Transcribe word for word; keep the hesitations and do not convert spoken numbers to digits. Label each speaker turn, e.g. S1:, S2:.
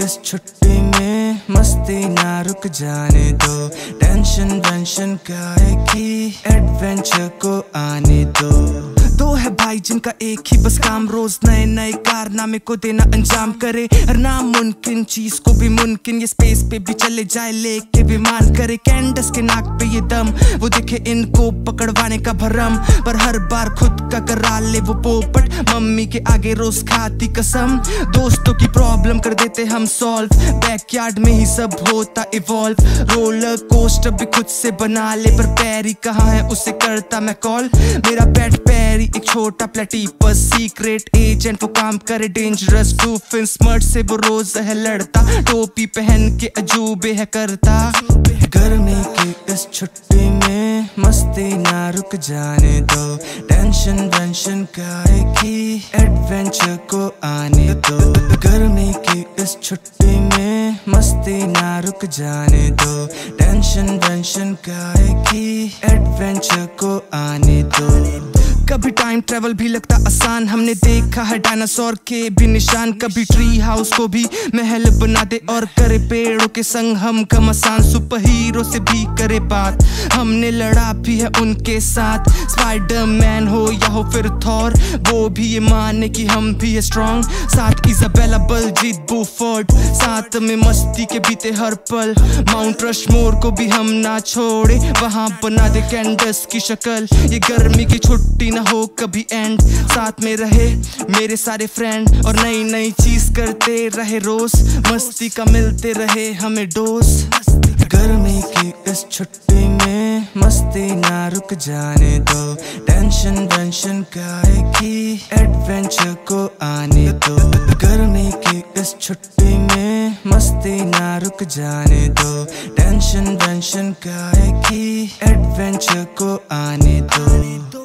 S1: इस छुट्टी में मस्ती ना रुक जाने दो, टेंशन वेंशन काहे की, एडवेंचर को आने दो। दो है भाई जिनका एक ही बस काम, रोज नए नए कारनामे को देना अंजाम करे, हर नामुमकिन चीज को भी मुमकिन, ये स्पेस पे भी चले जाए लेके विमान करे। कैंडस के नाक पे ये दम, वो देखे इनको पकड़वाने का भरम, पर हर बार खुद का करा ले वो पोपट, मम्मी के आगे रोज खाती कसम। दोस्तों की प्रॉब्लम कर देते हम सॉल्व, बैकयार्ड में ही सब होता इवॉल्व, रोलर कोस्टर भी खुद से बना ले, पर पैरी कहाँ है उसे करता मैं कॉल। मेरा पेट पैरी एक छोटा प्लेटिपस, सीक्रेट एजेंट वो काम करे डेंजरस, डूफिन स्मर्ट से वो रोज है लड़ता, टोपी पहन के अजूबे है करता। गर्मी की इस छुट्टी में मस्ती ना रुक जाने दो, टेंशन वेंशन काहे की, एडवेंचर को आने दो। गर्मी की इस छुट्टी में मस्ती ना रुक जाने दो, टेंशन वेंशन काहे की, एडवेंचर को आने दो। कभी टाइम ट्रेवल भी लगता आसान, हमने देखा है डायनासोर के भी निशान, कभी ट्री हाउस को भी महल बना दे और करे पेड़ों के संग हम घमासान, सुपर हीरो से भी करे बात, हमने लड़ा भी है उनके साथ, स्पाइडरमैन हो या हो फिर थॉर, वो भी ये माने कि हम भी है स्ट्रॉन्ग, साथ इजाबेला बलजीत बूफोर्ड, साथ में मस्ती के बीते हर पल, माउंट रशमोर को भी हम ना छोड़े, वहां बना दे कैंडस की शक्ल, ये गर्मी की छुट्टी ना हो कभी एंड, साथ में रहे मेरे सारे फ्रेंड और नई नई चीज करते रहे रोज, मस्ती का मिलते रहे हमें डोज। गर्मी की इस छुट्टी में मस्ती ना रुक जाने दो, टेंशन वेंशन काहे की, एडवेंचर को आने दो। गर्मी की इस छुट्टी में मस्ती ना रुक जाने दो, टेंशन वेंशन काहे की, एडवेंचर को आने दो।